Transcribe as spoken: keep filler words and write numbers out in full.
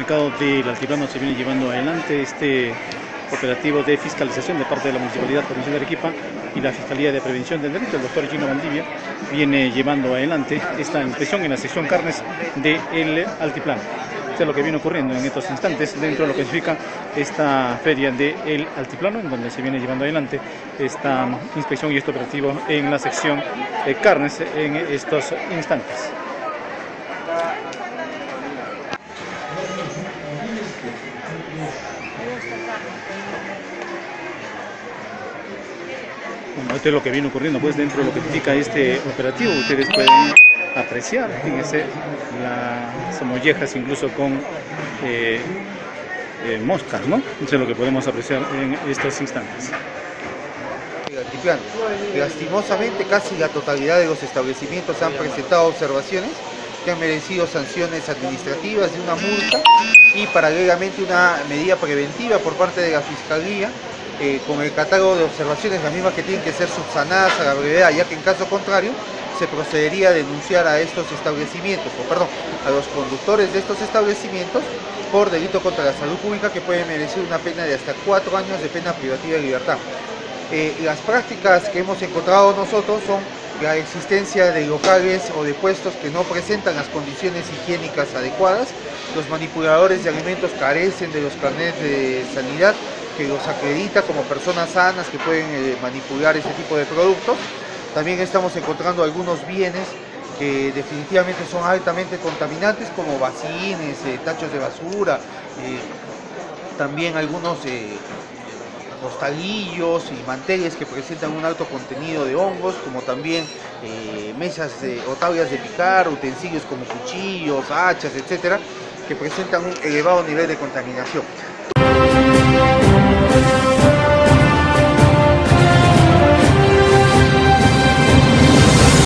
mercado del altiplano se viene llevando adelante este operativo de fiscalización de parte de la Municipalidad Provincial de Arequipa y la Fiscalía de Prevención del Delito. El doctor Gino Valdivia viene llevando adelante esta inspección en la sección carnes del altiplano. Esto es lo que viene ocurriendo en estos instantes dentro de lo que significa esta feria del altiplano, en donde se viene llevando adelante esta inspección y este operativo en la sección de carnes en estos instantes. Bueno, esto es lo que viene ocurriendo pues dentro de lo que significa este operativo. Ustedes pueden apreciar, fíjense, las mollejas incluso con eh, eh, moscas, ¿no? Eso es lo que podemos apreciar en estos instantes. Altiplano. Lastimosamente, casi la totalidad de los establecimientos han presentado observaciones que han merecido sanciones administrativas de una multa y paralelamente una medida preventiva por parte de la Fiscalía eh, con el catálogo de observaciones, las mismas que tienen que ser subsanadas a la brevedad, ya que en caso contrario se procedería a denunciar a estos establecimientos, o perdón, a los conductores de estos establecimientos por delito contra la salud pública que puede merecer una pena de hasta cuatro años de pena privativa de libertad. Eh, las prácticas que hemos encontrado nosotros son la existencia de locales o de puestos que no presentan las condiciones higiénicas adecuadas. Los manipuladores de alimentos carecen de los carnets de sanidad que los acredita como personas sanas que pueden eh, manipular este tipo de productos. También estamos encontrando algunos bienes que definitivamente son altamente contaminantes, como bacines, eh, tachos de basura, eh, también algunos eh, costalillos y manteles que presentan un alto contenido de hongos, como también eh, mesas de, o tablas de picar, utensilios como cuchillos, hachas, etcétera, que presentan un elevado nivel de contaminación.